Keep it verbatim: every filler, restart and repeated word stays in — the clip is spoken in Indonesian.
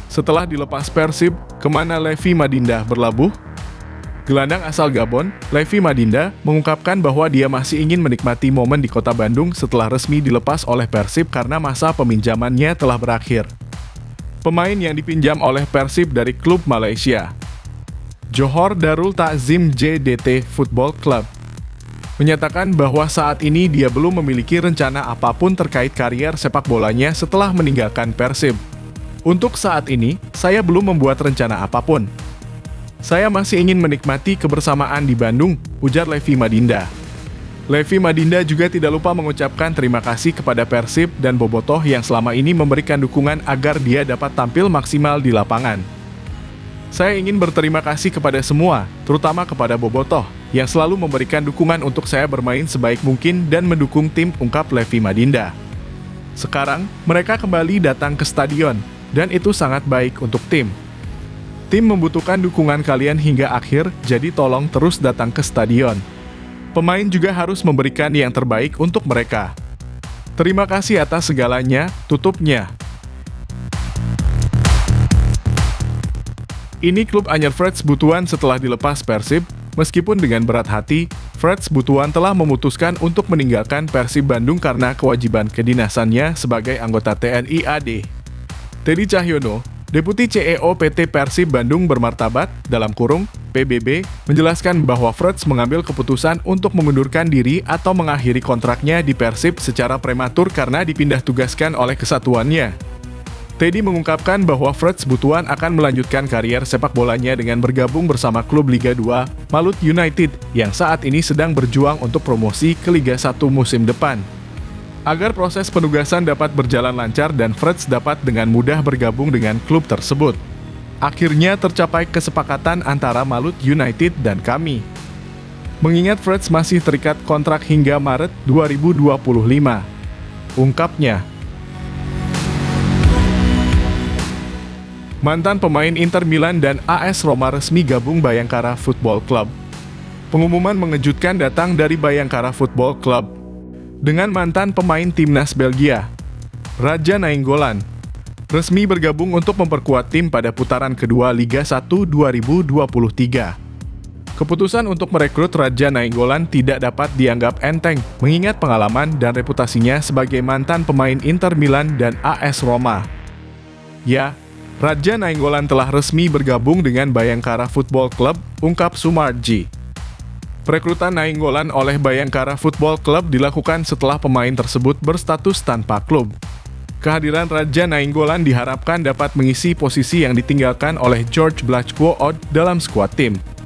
Setelah dilepas Persib, kemana Levi Madinda berlabuh? Gelandang asal Gabon, Levi Madinda, mengungkapkan bahwa dia masih ingin menikmati momen di kota Bandung setelah resmi dilepas oleh Persib karena masa peminjamannya telah berakhir. Pemain yang dipinjam oleh Persib dari klub Malaysia, Johor Darul Takzim J D T Football Club, menyatakan bahwa saat ini dia belum memiliki rencana apapun terkait karier sepak bolanya setelah meninggalkan Persib. Untuk saat ini, saya belum membuat rencana apapun. Saya masih ingin menikmati kebersamaan di Bandung, ujar Levi Madinda. Levi Madinda juga tidak lupa mengucapkan terima kasih kepada Persib dan Bobotoh yang selama ini memberikan dukungan agar dia dapat tampil maksimal di lapangan. Saya ingin berterima kasih kepada semua, terutama kepada Bobotoh, yang selalu memberikan dukungan untuk saya bermain sebaik mungkin dan mendukung tim, ungkap Levi Madinda. Sekarang, mereka kembali datang ke stadion, dan itu sangat baik untuk tim. Tim membutuhkan dukungan kalian hingga akhir, jadi tolong terus datang ke stadion. Pemain juga harus memberikan yang terbaik untuk mereka. Terima kasih atas segalanya, tutupnya. Ini klub anyar Freds Butuan setelah dilepas Persib. Meskipun dengan berat hati, Freds Butuan telah memutuskan untuk meninggalkan Persib Bandung karena kewajiban kedinasannya sebagai anggota T N I A D. Teddy Cahyono, Deputi C E O P T Persib Bandung Bermartabat, dalam kurung, P B B, menjelaskan bahwa Freds mengambil keputusan untuk mengundurkan diri atau mengakhiri kontraknya di Persib secara prematur karena dipindah tugaskan oleh kesatuannya. Teddy mengungkapkan bahwa Freds Butuan akan melanjutkan karier sepak bolanya dengan bergabung bersama klub Liga dua, Malut United, yang saat ini sedang berjuang untuk promosi ke Liga satu musim depan. Agar proses penugasan dapat berjalan lancar dan Freds dapat dengan mudah bergabung dengan klub tersebut, akhirnya tercapai kesepakatan antara Malut United dan kami. Mengingat Freds masih terikat kontrak hingga Maret dua ribu dua puluh lima, ungkapnya. Mantan pemain Inter Milan dan A S Roma resmi gabung Bayangkara Football Club. Pengumuman mengejutkan datang dari Bayangkara Football Club. Dengan mantan pemain timnas Belgia, Radja Nainggolan, resmi bergabung untuk memperkuat tim pada putaran kedua Liga satu dua ribu dua puluh tiga. Keputusan untuk merekrut Radja Nainggolan tidak dapat dianggap enteng, mengingat pengalaman dan reputasinya sebagai mantan pemain Inter Milan dan A S Roma. Ya, Radja Nainggolan telah resmi bergabung dengan Bayangkara Football Club, ungkap Sumarji. Perekrutan Nainggolan oleh Bayangkara Football Club dilakukan setelah pemain tersebut berstatus tanpa klub. Kehadiran Radja Nainggolan diharapkan dapat mengisi posisi yang ditinggalkan oleh George Blachko dalam skuad tim.